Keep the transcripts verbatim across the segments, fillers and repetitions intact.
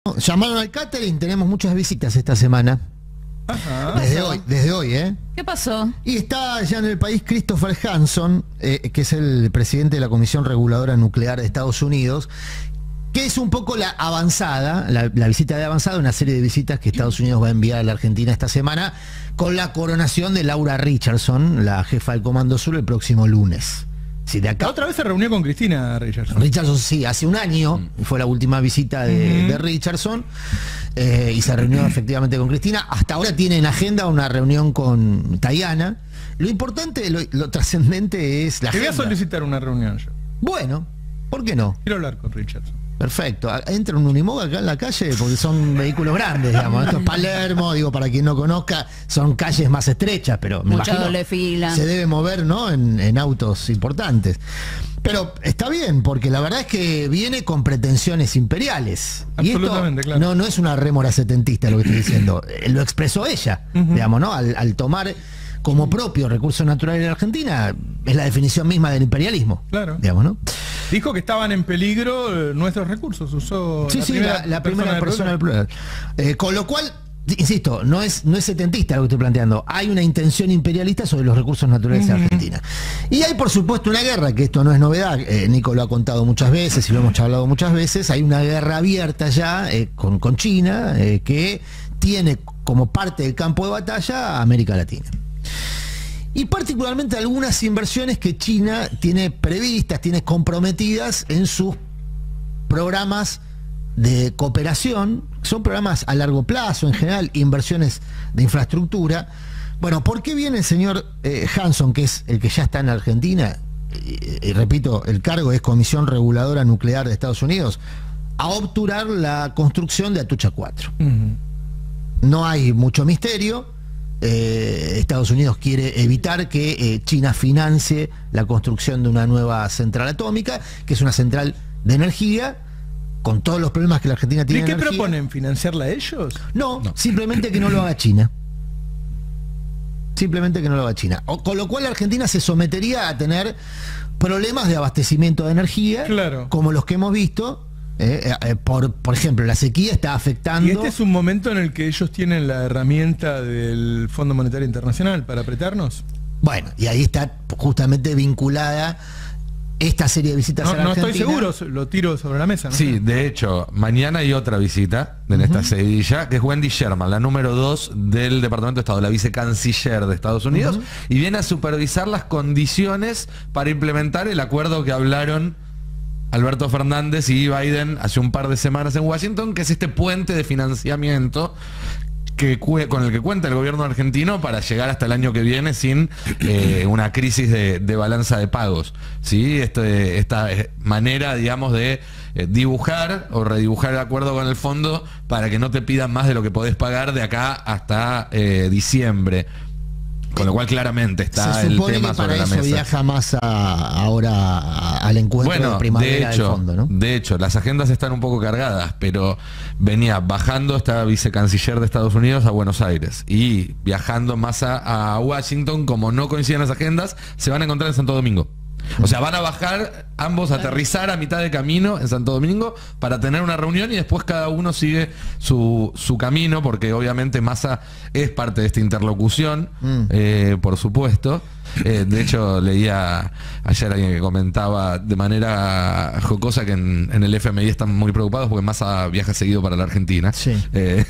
Llamaron al catering, tenemos muchas visitas esta semana. Ajá. Desde hoy, desde hoy, ¿eh? ¿Qué pasó? Y está ya en el país Christopher Hanson, eh, que es el presidente de la Comisión Reguladora Nuclear de Estados Unidos, que es un poco la avanzada, la, la visita de avanzada, una serie de visitas que Estados Unidos va a enviar a la Argentina esta semana, con la coronación de Laura Richardson, la jefa del Comando Sur, el próximo lunes. Sí, de acá. La otra vez se reunió con Cristina Richardson. Richardson, sí, hace un año mm. fue la última visita de, uh-huh. de Richardson eh, y se reunió efectivamente con Cristina. Hasta ahora tiene en agenda una reunión con Tayana. Lo importante, lo, lo trascendente es la Te voy agenda. a solicitar una reunión yo. Bueno, ¿por qué no? Quiero hablar con Richardson. Perfecto. Entra un Unimog acá en la calle porque son vehículos grandes, digamos. Esto es Palermo, digo, para quien no conozca, son calles más estrechas, pero me Mucha imagino doble fila. Se debe mover, ¿no? En, en autos importantes. Pero está bien, porque la verdad es que viene con pretensiones imperiales. Absolutamente, y esto claro. no, no es una rémora setentista lo que estoy diciendo. Lo expresó ella, uh-huh. digamos, ¿no? Al, al tomar como propio recursos naturales de la Argentina, es la definición misma del imperialismo. Claro. Digamos, ¿no? Dijo que estaban en peligro eh, nuestros recursos. Usó sí, la sí, primera la, la persona primera del persona del plural. plural. Eh, con lo cual, insisto, no es, no es setentista lo que estoy planteando. Hay una intención imperialista sobre los recursos naturales de uh-huh. Argentina. Y hay, por supuesto, una guerra, que esto no es novedad. Eh, Nico lo ha contado muchas veces y lo hemos hablado muchas veces. Hay una guerra abierta ya eh, con, con China eh, que tiene como parte del campo de batalla a América Latina. Y particularmente algunas inversiones que China tiene previstas, tiene comprometidas en sus programas de cooperación. Son programas a largo plazo, en general, inversiones de infraestructura. Bueno, ¿por qué viene el señor eh, Hanson, que es el que ya está en Argentina? Y, y repito, el cargo es Comisión Reguladora Nuclear de Estados Unidos, a obturar la construcción de Atucha cuatro. Uh-huh. No hay mucho misterio. Eh, Estados Unidos quiere evitar que eh, China financie la construcción de una nueva central atómica, que es una central de energía, con todos los problemas que la Argentina tiene. ¿Y qué energía. proponen? ¿Financiarla ellos? No, no, simplemente que no lo haga China. Simplemente que no lo haga China. O, con lo cual la Argentina se sometería a tener problemas de abastecimiento de energía, claro. como los que hemos visto. Eh, eh, por, por ejemplo, la sequía está afectando. Y este es un momento en el que ellos tienen la herramienta del Fondo Monetario Internacional para apretarnos. Bueno, y ahí está justamente vinculada esta serie de visitas no, a la no Argentina. estoy seguro, lo tiro sobre la mesa, ¿no? Sí, de hecho, mañana hay otra visita en uh-huh. esta seguidilla, que es Wendy Sherman, la número dos del Departamento de Estado, la vicecanciller de Estados Unidos, uh-huh. y viene a supervisar las condiciones para implementar el acuerdo que hablaron Alberto Fernández y Biden hace un par de semanas en Washington, que es este puente de financiamiento que con el que cuenta el gobierno argentino para llegar hasta el año que viene sin eh, una crisis de, de balanza de pagos. ¿Sí? Este, esta manera, digamos, de eh, dibujar o redibujar el acuerdo con el fondo para que no te pidan más de lo que podés pagar de acá hasta eh, diciembre. Con lo cual claramente está se el supone tema que para sobre la eso mesa. Viaja más a, ahora a, al encuentro bueno, de primavera de hecho, del fondo, ¿no? De hecho, las agendas están un poco cargadas, pero venía bajando esta vicecanciller de Estados Unidos a Buenos Aires y viajando más a, a Washington. Como no coinciden las agendas, se van a encontrar en Santo Domingo. O sea, van a bajar ambos, a aterrizar a mitad de camino en Santo Domingo para tener una reunión y después cada uno sigue su, su camino, porque obviamente Massa es parte de esta interlocución, mm. eh, por supuesto. Eh, de hecho, leía ayer alguien que comentaba de manera jocosa que en, en el F M I están muy preocupados porque Massa viaja seguido para la Argentina. Sí. Eh,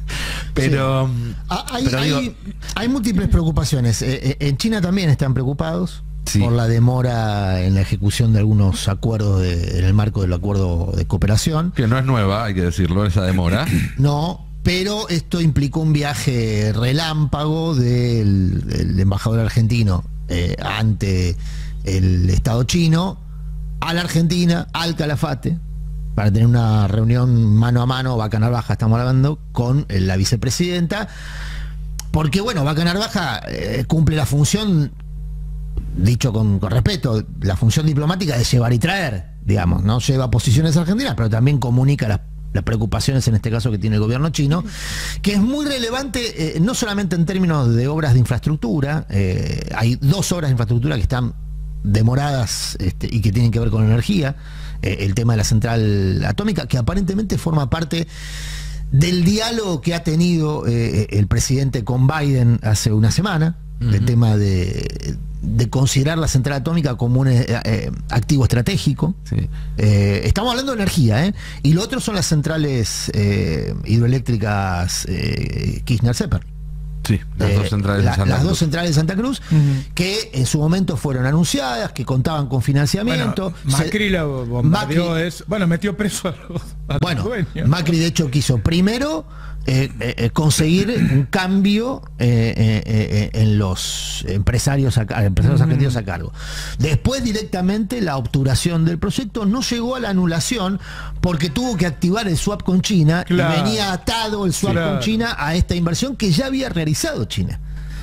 pero, sí. hay, pero digo, hay, hay múltiples preocupaciones. Eh, en China también están preocupados. Sí. Por la demora en la ejecución de algunos acuerdos de, en el marco del acuerdo de cooperación. Que no es nueva, hay que decirlo, esa demora. No, pero esto implicó un viaje relámpago del, del embajador argentino eh, ante el Estado chino a la Argentina, al Calafate, para tener una reunión mano a mano, Vaca Narvaja estamos hablando, con eh, la vicepresidenta. Porque bueno, Vaca Narvaja eh, cumple la función, dicho con, con respeto, la función diplomática de llevar y traer, digamos, no lleva posiciones argentinas, pero también comunica las, las preocupaciones, en este caso, que tiene el gobierno chino, que es muy relevante, eh, no solamente en términos de obras de infraestructura. Eh, hay dos obras de infraestructura que están demoradas este, y que tienen que ver con energía. eh, el tema de la central atómica, que aparentemente forma parte del diálogo que ha tenido eh, el presidente con Biden hace una semana, uh-huh. el tema de, de considerar la central atómica como un eh, eh, activo estratégico. Sí. Eh, estamos hablando de energía, ¿eh? Y lo otro son las centrales eh, hidroeléctricas eh, Kirchner-Sepper. Sí, las, eh, dos, centrales la, de Santa las Cruz. dos centrales de Santa Cruz, uh-huh. que en su momento fueron anunciadas, que contaban con financiamiento. Bueno, Macri Se, la bombardeó, Macri, es, bueno, metió preso a los, a los bueno, dueños. Macri de hecho quiso primero eh, eh, conseguir un cambio eh, eh, eh, en los empresarios, a, empresarios uh-huh. argentinos a cargo. Después directamente la obturación del proyecto no llegó a la anulación porque tuvo que activar el swap con China, claro. y venía atado el swap claro. con China a esta inversión que ya había realizado China.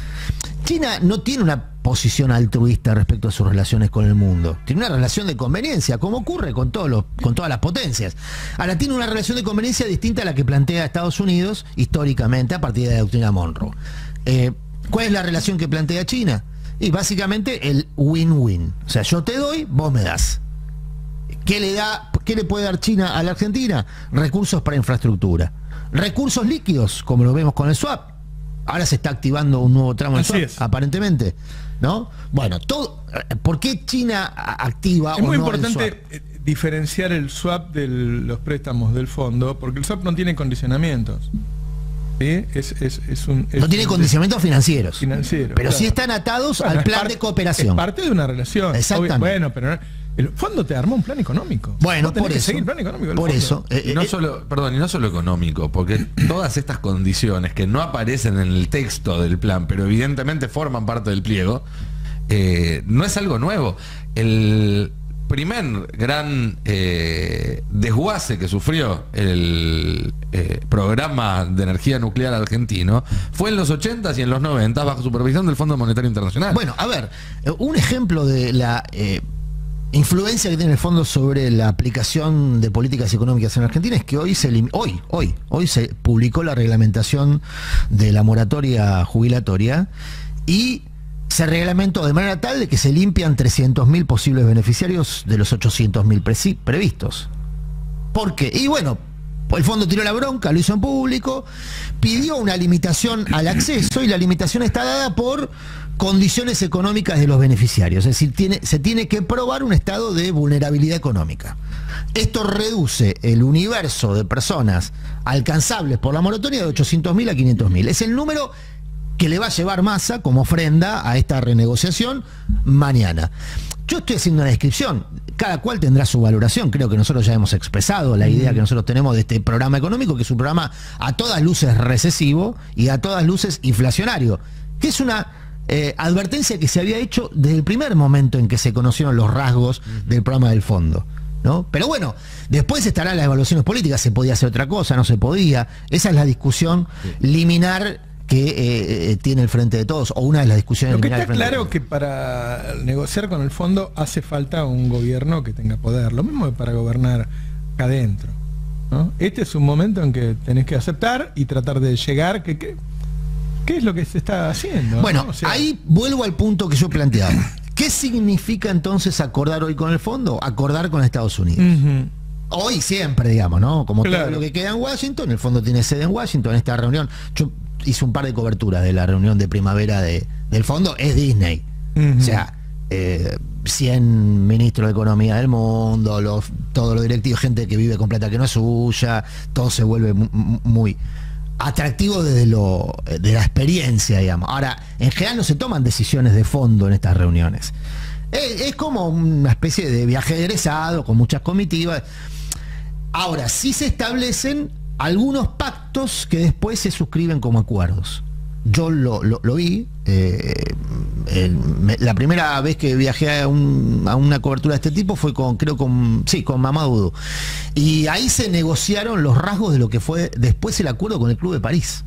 China no tiene una posición altruista respecto a sus relaciones con el mundo. Tiene una relación de conveniencia, como ocurre con, todos los, con todas las potencias. Ahora, tiene una relación de conveniencia distinta a la que plantea Estados Unidos históricamente a partir de la doctrina Monroe. Eh, ¿Cuál es la relación que plantea China? Y básicamente el win-win. O sea, yo te doy, vos me das. ¿Qué le da, qué le puede dar China a la Argentina? Recursos para infraestructura. Recursos líquidos, como lo vemos con el swap. Ahora se está activando un nuevo tramo del swap, aparentemente, ¿no? Bueno, todo. ¿Por qué China activa es o muy no importante el swap? Diferenciar el swap de los préstamos del fondo, porque el swap no tiene condicionamientos. ¿Sí? Es, es, es un, es no tiene un, condicionamientos financieros, financiero, pero claro. sí están atados bueno, al plan parte, de cooperación. Es parte de una relación. Exactamente. Bueno, pero el fondo te armó un plan económico. Bueno, por que eso. seguir el plan económico del por fondo. eso. Eh, y no eh, solo, perdón, y no solo económico, porque todas estas condiciones que no aparecen en el texto del plan, pero evidentemente forman parte del pliego, eh, no es algo nuevo. El primer gran eh, desguace que sufrió el eh, programa de energía nuclear argentino fue en los ochentas y en los noventas bajo supervisión del Fondo Monetario Internacional. Bueno, a ver, un ejemplo de la eh, influencia que tiene el fondo sobre la aplicación de políticas económicas en Argentina es que hoy se hoy, hoy, hoy se publicó la reglamentación de la moratoria jubilatoria y se reglamentó de manera tal de que se limpian trescientos mil posibles beneficiarios de los ochocientos mil previstos. ¿Por qué? Y bueno, el fondo tiró la bronca, lo hizo en público, pidió una limitación al acceso y la limitación está dada por condiciones económicas de los beneficiarios. Es decir, tiene, se tiene que probar un estado de vulnerabilidad económica. Esto reduce el universo de personas alcanzables por la moratoria de ochocientos mil a quinientos mil. Es el número que le va a llevar Massa como ofrenda a esta renegociación mañana. Yo estoy haciendo una descripción, cada cual tendrá su valoración, creo que nosotros ya hemos expresado la idea que nosotros tenemos de este programa económico, que es un programa a todas luces recesivo y a todas luces inflacionario, que es una eh, advertencia que se había hecho desde el primer momento en que se conocieron los rasgos del programa del fondo, ¿no? Pero bueno, después estarán las evaluaciones políticas, se podía hacer otra cosa, no se podía, esa es la discusión liminar que eh, eh, tiene el Frente de Todos, o una de las discusiones. Lo que está claro que para negociar con el fondo hace falta un gobierno que tenga poder, lo mismo que para gobernar acá adentro, ¿no? Este es un momento en que tenés que aceptar y tratar de llegar, que, que, ¿qué es lo que se está haciendo? Bueno, ¿no? O sea, ahí vuelvo al punto que yo planteaba. ¿Qué significa entonces acordar hoy con el fondo? Acordar con Estados Unidos. Uh-huh. Hoy siempre, digamos, ¿no? Como claro. todo lo que queda en Washington, el fondo tiene sede en Washington, esta reunión. Yo hice un par de coberturas de la reunión de primavera de, del fondo, es Disney. Uh-huh. O sea, eh, cien ministros de economía del mundo, los, todos los directivos, gente que vive con plata que no es suya, todo se vuelve muy, muy atractivo desde lo, de la experiencia, digamos. Ahora, en general no se toman decisiones de fondo en estas reuniones. Es, es como una especie de viaje de egresado con muchas comitivas. Ahora, sí se establecen algunos pactos que después se suscriben como acuerdos. Yo lo, lo, lo vi, eh, el, me, la primera vez que viajé a, un, a una cobertura de este tipo fue con, creo con, sí, con Mamadou. Y ahí se negociaron los rasgos de lo que fue después el acuerdo con el Club de París.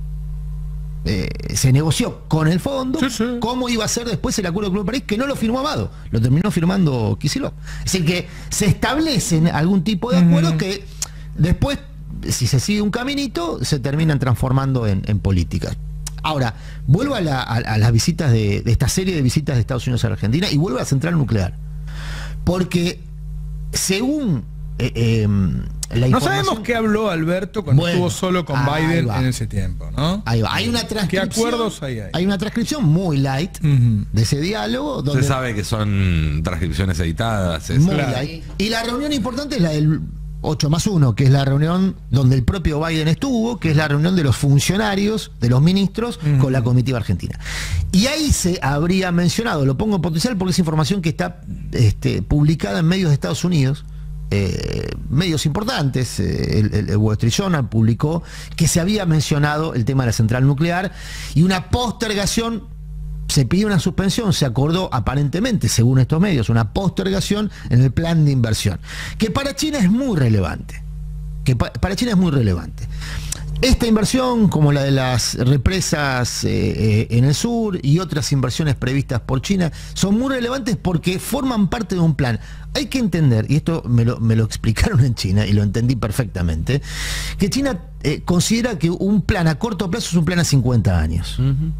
Eh, se negoció con el fondo sí, sí. cómo iba a ser después el acuerdo del Club de París, que no lo firmó Amado, lo terminó firmando Kicillof. Es decir, que se establecen algún tipo de acuerdos uh-huh. que después, si se sigue un caminito, se terminan transformando en, en políticas. Ahora, vuelvo a, la, a, a las visitas de, de esta serie de visitas de Estados Unidos a la Argentina y vuelvo a la central nuclear. Porque según eh, eh, la No información... sabemos qué habló Alberto cuando Bueno, estuvo solo con ahí Biden va. en ese tiempo, ¿no? Ahí va. Hay una transcripción. ¿Qué acuerdos hay ahí? Hay una transcripción muy light Ujú. de ese diálogo. Donde Se sabe que son transcripciones editadas. es- muy Claro. light. Y la reunión importante es la del ocho más uno, que es la reunión donde el propio Biden estuvo, que es la reunión de los funcionarios, de los ministros, Mm. con la comitiva argentina. Y ahí se habría mencionado, lo pongo en potencial porque es información que está este, publicada en medios de Estados Unidos, eh, medios importantes, eh, el, el- el Wall Street Journal publicó que se había mencionado el tema de la central nuclear y una postergación. Se pidió una suspensión, se acordó aparentemente, según estos medios, una postergación en el plan de inversión, que para China es muy relevante, que pa- para China es muy relevante. Esta inversión, como la de las represas eh, eh, en el sur y otras inversiones previstas por China, son muy relevantes porque forman parte de un plan. Hay que entender, y esto me lo, me lo explicaron en China y lo entendí perfectamente, que China eh, considera que un plan a corto plazo es un plan a cincuenta años. Ujú.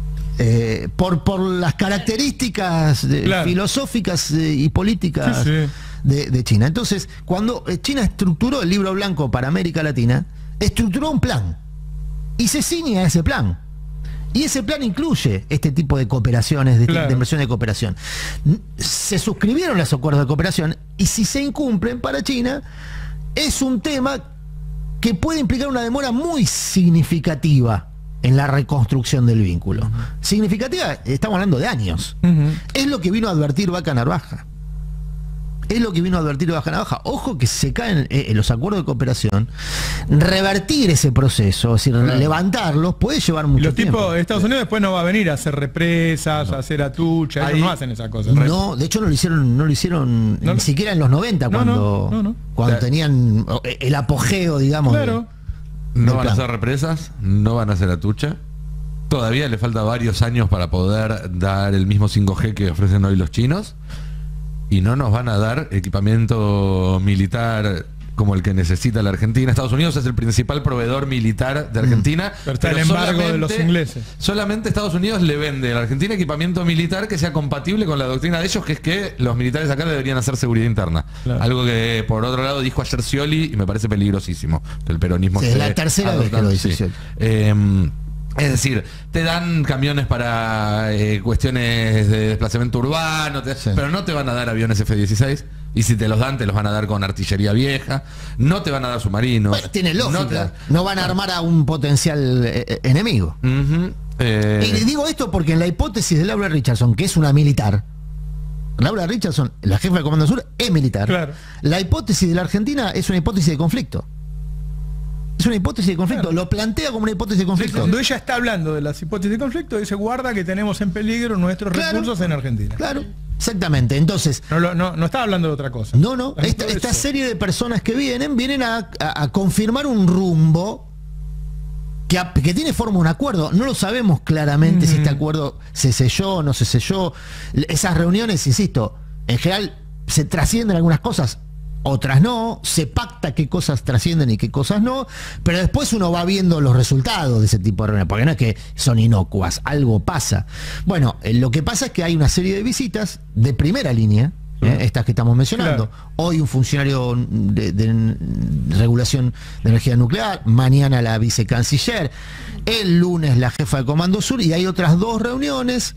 Eh, por, por las características de- Claro. filosóficas eh, y políticas Sí, sí. De, de China. Entonces, cuando eh, China estructuró el libro blanco para América Latina, estructuró un plan y se ciñe a ese plan. Y ese plan incluye este tipo de cooperaciones, de, Claro. de inversión de cooperación. N- Se suscribieron los acuerdos de cooperación y si se incumplen para China, es un tema que puede implicar una demora muy significativa en la reconstrucción del vínculo. Uh-huh. Significativa, estamos hablando de años. Uh-huh. Es lo que vino a advertir Vaca Narvaja. Es lo que vino a advertir Vaca Narvaja. Ojo que se caen eh, los acuerdos de cooperación, revertir ese proceso, es decir, Claro. levantarlos, puede llevar mucho Y los tiempo. tipos de Estados Unidos después no va a venir a hacer represas, a hacer atucha, ellos Ahí- no hacen esas cosas. No, de hecho no lo hicieron, no lo hicieron No, ni no. siquiera en los noventa, No, cuando, no, no, no. cuando O sea, tenían el apogeo, digamos. de- Claro. No del van a plan. hacer represas, no van a hacer atucha. Todavía le falta varios años para poder dar el mismo cinco G que ofrecen hoy los chinos. Y no nos van a dar equipamiento militar como el que necesita la Argentina. Estados Unidos es el principal proveedor militar de Argentina. Pero está el embargo de los ingleses. Solamente Estados Unidos le vende a la Argentina equipamiento militar que sea compatible con la doctrina de ellos, que es que los militares acá deberían hacer seguridad interna. Claro. Algo que por otro lado dijo ayer Scioli y me parece peligrosísimo. El peronismo Sí, es esté la tercera vez que adoptando- lo dice sí. Scioli. Eh, es decir, te dan camiones para eh, cuestiones de desplazamiento urbano, te- Sí. pero no te van a dar aviones F dieciséis. Y si te los dan, te los van a dar con artillería vieja. No te van a dar submarinos. Bueno, tiene No lógica. te- No van a armar a un potencial eh, eh, enemigo. Ujú. Eh, Y le digo esto porque en la hipótesis de Laura Richardson, que es una militar, Laura Richardson, la jefa del Comando Sur, es militar. Claro. La hipótesis de la Argentina es una hipótesis de conflicto. Es una hipótesis de conflicto. Claro. Lo plantea como una hipótesis de conflicto. Cuando ella está hablando de las hipótesis de conflicto, dice guarda que tenemos en peligro nuestros Claro. recursos en Argentina. Claro, exactamente. Entonces, No, lo- no, no está hablando de otra cosa. no, no, Está esta, hablando de esta eso. serie de personas que vienen, vienen a, a- a confirmar un rumbo que, a- que tiene forma de un acuerdo. No lo sabemos claramente si este acuerdo se selló o no se selló. Esas reuniones, insisto, en general se trascienden algunas cosas, otras no, se pacta qué cosas trascienden y qué cosas no, pero después uno va viendo los resultados de ese tipo de reuniones, porque no es que son inocuas, algo pasa. Bueno, eh, lo que pasa es que hay una serie de visitas de primera línea, eh, estas que estamos mencionando. Claro. Hoy un funcionario de, de regulación de energía nuclear, mañana la vicecanciller, el lunes la jefa de Comando Sur, y hay otras dos reuniones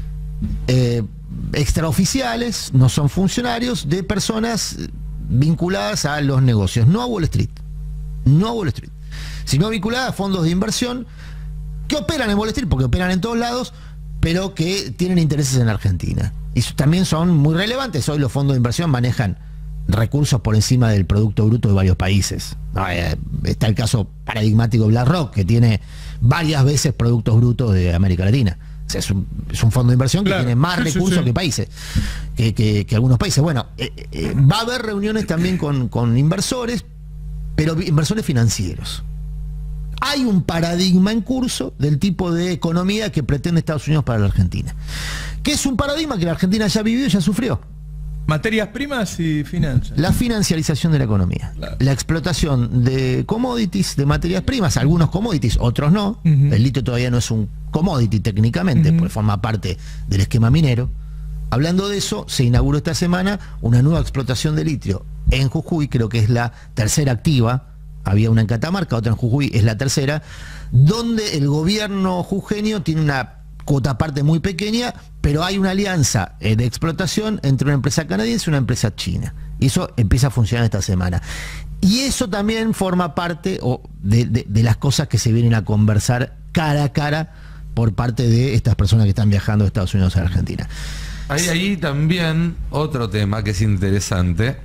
eh, extraoficiales, no son funcionarios, de personas vinculadas a los negocios, no a Wall Street, no a Wall Street, sino vinculadas a fondos de inversión que operan en Wall Street, porque operan en todos lados, pero que tienen intereses en Argentina. Y también son muy relevantes. Hoy los fondos de inversión manejan recursos por encima del Producto Bruto de varios países. No, eh, está el caso paradigmático de BlackRock, que tiene varias veces productos brutos de América Latina. O sea, es, un, es un fondo de inversión que Claro. tiene más Sí, sí, recursos sí. que países, que, que- que algunos países. Bueno, eh, eh, va a haber reuniones también con, con inversores, pero vi- inversores financieros. Hay un paradigma en curso del tipo de economía que pretende Estados Unidos para la Argentina, que es un paradigma que la Argentina ya vivió y ya sufrió. Materias primas y finanzas. La financiarización de la economía, Claro. la explotación de commodities, de materias primas, algunos commodities, otros no. Ujú. El litio todavía no es un commodity técnicamente, Ujú. porque forma parte del esquema minero. Hablando de eso, se inauguró esta semana una nueva explotación de litio en Jujuy, creo que es la tercera activa, había una en Catamarca, otra en Jujuy, es la tercera, donde el gobierno jujeño tiene una cuota parte muy pequeña, pero hay una alianza eh, de explotación entre una empresa canadiense y una empresa china. Y eso empieza a funcionar esta semana. Y eso también forma parte o, de, de, de las cosas que se vienen a conversar cara a cara por parte de estas personas que están viajando de Estados Unidos a Argentina. Hay ahí también otro tema que es interesante,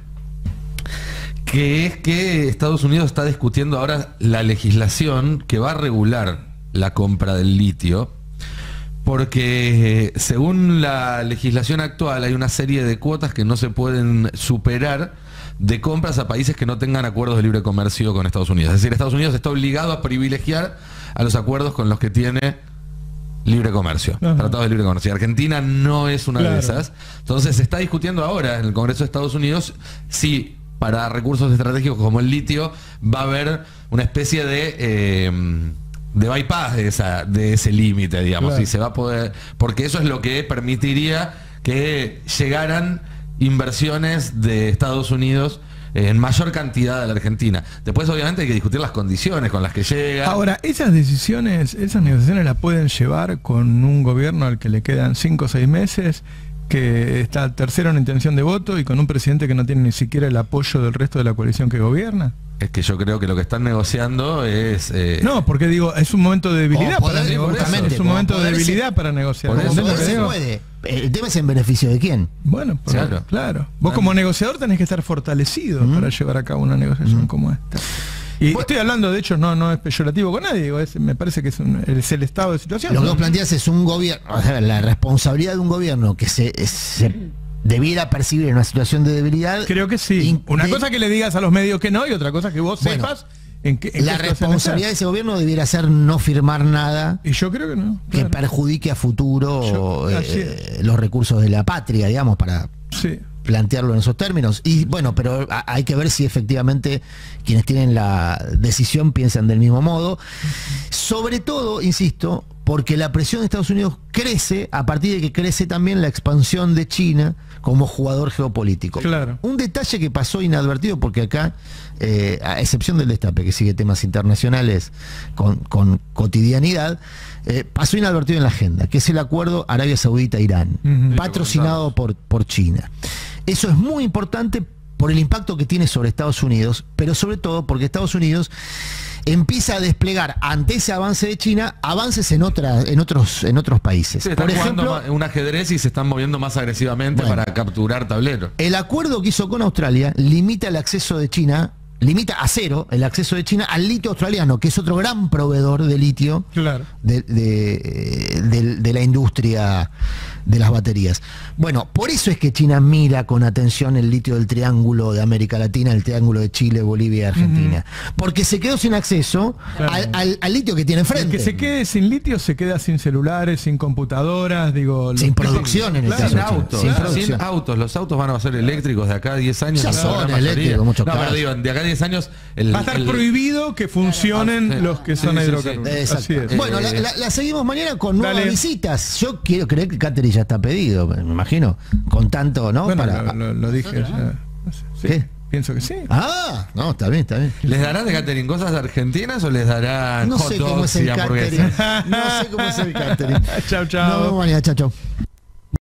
que es que Estados Unidos está discutiendo ahora la legislación que va a regular la compra del litio, porque según la legislación actual hay una serie de cuotas que no se pueden superar de compras a países que no tengan acuerdos de libre comercio con Estados Unidos. Es decir, Estados Unidos está obligado a privilegiar a los acuerdos con los que tiene libre comercio, Ajá. tratados de libre comercio. Argentina no es una Claro. de esas. Entonces se está discutiendo ahora en el Congreso de Estados Unidos si para recursos estratégicos como el litio va a haber una especie de eh, de bypass de, esa, de ese límite, digamos, Claro. si se va a poder, porque eso es lo que permitiría que llegaran inversiones de Estados Unidos en mayor cantidad a la Argentina. Después obviamente hay que discutir las condiciones con las que llega. Ahora, esas decisiones, esas negociaciones las pueden llevar con un gobierno al que le quedan cinco o seis meses, que está tercero en intención de voto y con un presidente que no tiene ni siquiera el apoyo del resto de la coalición que gobierna. Es que yo creo que lo que están negociando es... eh, No, porque digo, es un momento de debilidad Como para poder, negociar. justamente, Es un como momento de poder debilidad se- para negociar. Por eso- ¿Entendés Poder lo que se digo? puede. El tema es en beneficio de quién. Bueno, por- Claro. claro. Vos como negociador tenés que estar fortalecido Mm. para llevar a cabo una negociación Mm. como esta. Y estoy hablando, de hecho, no, no es peyorativo con nadie, digo, es- me parece que es, un- es el estado de situación. Lo que vos planteás es un gobierno, o sea, la responsabilidad de un gobierno que se, se debiera percibir en una situación de debilidad. Creo que sí. In- Una de- cosa que le digas a los medios que no y otra cosa que vos Bueno, sepas en qué en La qué situación responsabilidad de estás. ese gobierno debiera ser no firmar nada Y yo creo que no. que claro. perjudique a futuro Yo- eh, así es. los recursos de la patria, digamos, para Sí. plantearlo en esos términos. Y bueno, pero a- hay que ver si efectivamente quienes tienen la decisión piensan del mismo modo. Sobre todo, insisto, porque la presión de Estados Unidos crece a partir de que crece también la expansión de China como jugador geopolítico. Claro. Un detalle que pasó inadvertido, porque acá, eh, a excepción del Destape, que sigue temas internacionales con, con cotidianidad, eh, pasó inadvertido en la agenda, que es el acuerdo Arabia Saudita-Irán, Ujú. patrocinado por, por China. Eso es muy importante por el impacto que tiene sobre Estados Unidos, pero sobre todo porque Estados Unidos empieza a desplegar ante ese avance de China avances en otra, en otros, en otros países. sí, están Por jugando ejemplo, ma- un ajedrez y se están moviendo más agresivamente Bueno. para capturar tableros. el acuerdo que hizo con Australia limita el acceso de China, limita a cero el acceso de China al litio australiano, que es otro gran proveedor de litio Claro. de, de- de- de la industria de las baterías. Bueno, por eso es que China mira con atención el litio del triángulo de América Latina, el triángulo de Chile, Bolivia y Argentina. Porque se quedó sin acceso Claro. al, al- al litio que tiene El enfrente. que se quede sin litio se queda sin celulares, sin computadoras, digo. Sin los- producción en el Claro, caso Sin de China. autos, Sin sin, producción. autos. Los autos van a ser eléctricos de acá a diez años. Ya la son gran mayoría. eléctricos, muchos No, pero casos. digo, de acá a diez años... El, Va a estar el- prohibido que funcionen Ah, sí. los que son Sí, sí, hidrocarburos. sí. Exacto. Así es. Bueno, la, Eh, la- la seguimos mañana con nuevas dale. visitas. Yo quiero creer que Catherine ya está pedido, me imagino, con tanto, ¿no? Bueno, Para- lo, lo- lo dije ya. Sí, ¿Qué? pienso que sí. Ah, no, está bien, está bien. ¿Les darán de catering cosas argentinas o les darán No hot sé cómo dogs es y el hamburguesas? catering. No sé cómo es el catering. Chau, chau. Nos vemos mañana, chao, chao.